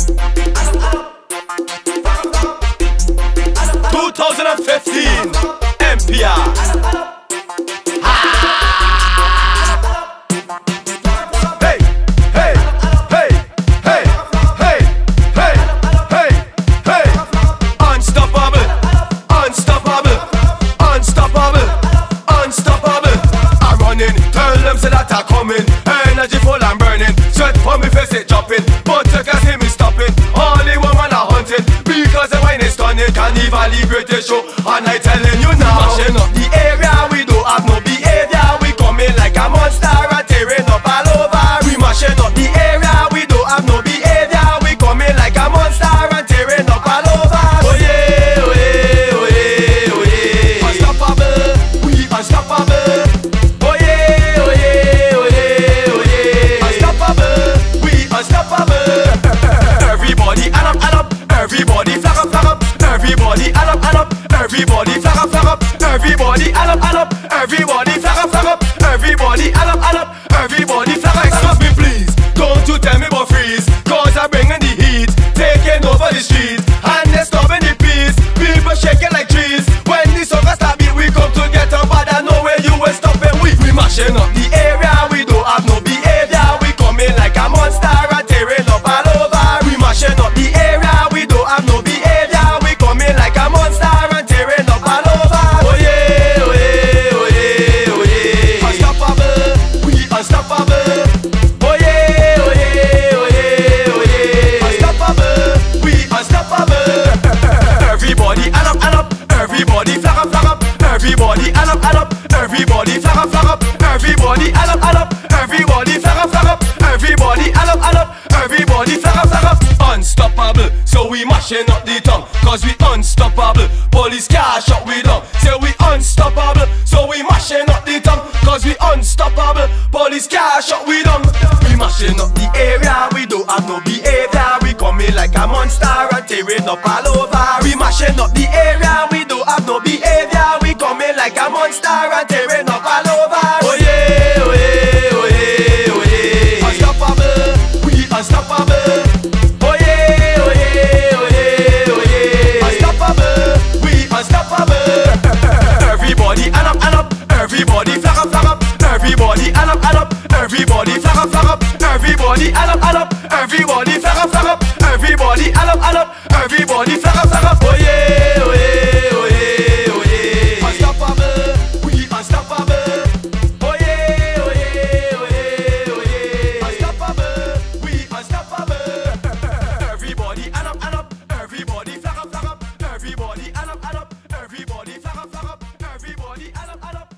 2015 NPR. Hey, hey, hey, hey, hey, hey, hey, hey. Unstoppable, unstoppable, unstoppable, unstoppable. I'm running, tell them say that I'm coming. Energy full and burning, sweat for me face it dropping. But you can see me stopping. Only one man I hunting, because the wine is stunning. Carnival, greatest show, and I telling you now. Mashing up the area, we don't have no behavior. We coming like a monster and tearing up all over. We mashing up the area, we don't have no behavior. We coming like a monster and tearing up all over. Oh yeah, oh yeah, oh yeah, oh yeah. Unstoppable, we unstoppable. Oh yeah, oh yeah, oh yeah, oh yeah. Unstoppable, we unstoppable. Everybody add up, everybody flag up. Everybody add up, everybody flag up. Everybody add up, everybody flag up. Everybody add up, everybody flag up. Excuse me please, don't you tell me about freeze, cause I'm bringing the heat, taking over the street, and they're stopping the peace. People shaking like trees, when the song start beat, we come together, but I know where you will stop it. We mashing up the area, we don't have no behavior. We coming like a monster and tearing up all over. We mashing up the area, we don't have no behavior. We coming like a monster and tearing up all over. Oh yeah, oh yeah, oh yeah, oh yeah. Unstoppable, we unstoppable. Oh yeah, oh yeah, oh yeah, oh yeah. Unstoppable, we unstoppable. Everybody add up, everybody flag up. Everybody add up, everybody flag up. Everybody add up, everybody flag up. Everybody add up, everybody flag up. Unstoppable, so we mashing up the tongue, cause we unstoppable. Police can't shut we down. Say we unstoppable, so we mashing up the tongue, cause we unstoppable. Police can't shut we down. We mashing up the area, we don't have no behavior. We coming like a monster and tearing up all over. We mashing up the area, we don't have no behavior. We coming like a monster and tearing up all over. Oh yeah, oh yeah, oh yeah, oh yeah. Unstoppable, we unstoppable. Oh yeah, oh yeah, oh yeah, oh yeah. Unstoppable, we unstoppable. Everybody add up, everybody flag up. Everybody add up, everybody flag up. Everybody add up, everybody flag up. Everybody add up, everybody flag up. Oh yeah, oh yeah, oh yeah, oh yeah. Unstoppable, we unstoppable. Oh yeah, oh yeah, oh yeah, oh yeah. Unstoppable, we unstoppable. Everybody add up, everybody flag up. Everybody add up, everybody flag up. Everybody add up.